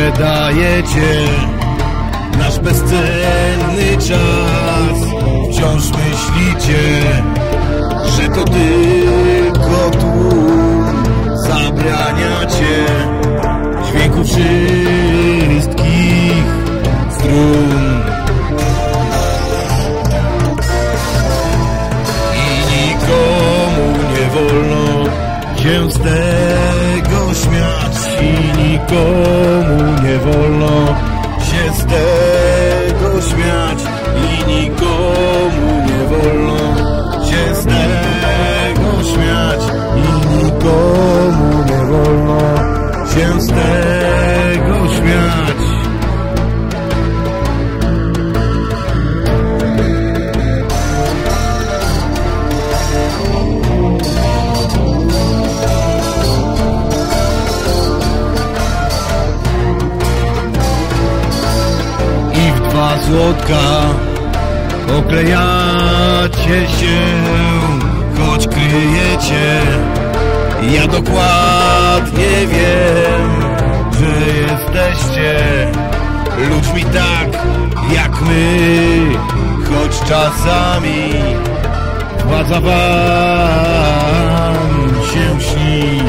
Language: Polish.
sprzedajecie nasz bezcenny czas. Wciąż myślicie, że to tylko tłum. Zabraniacie dźwięku wszystkich strun. I nikomu nie wolno się z tego śmiać. I nikomu nie wolno się z tego śmiać. I nikomu nie wolno się z tego śmiać. I nikomu nie wolno się z tego śmiać. Złotka oklejacie się, choć kryjecie. Ja dokładnie wiem, że jesteście ludźmi tak jak my, choć czasami władza wam się śni.